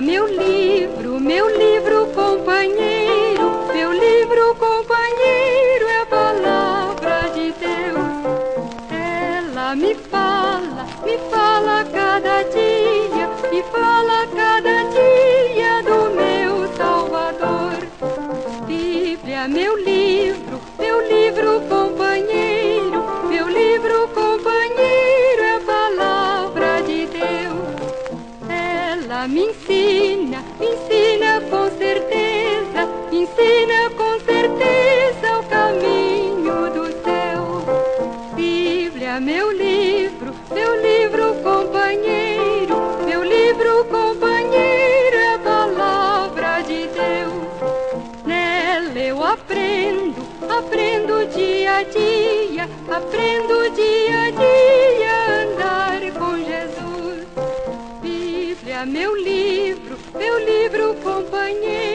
meu livro companheiro, meu livro companheiro é a palavra de Deus. Ela me fala cada dia, me fala cada dia do meu Salvador. Bíblia, meu livro companheiro, meu livro companheiro é a palavra de Deus. Ela me ensina com certeza o caminho do céu. Bíblia, meu livro companheiro, meu livro companheiro é a palavra de Deus. Nela eu aprendo dia a dia, aprendo dia a dia a andar com Jesus. Bíblia, meu livro companheiro.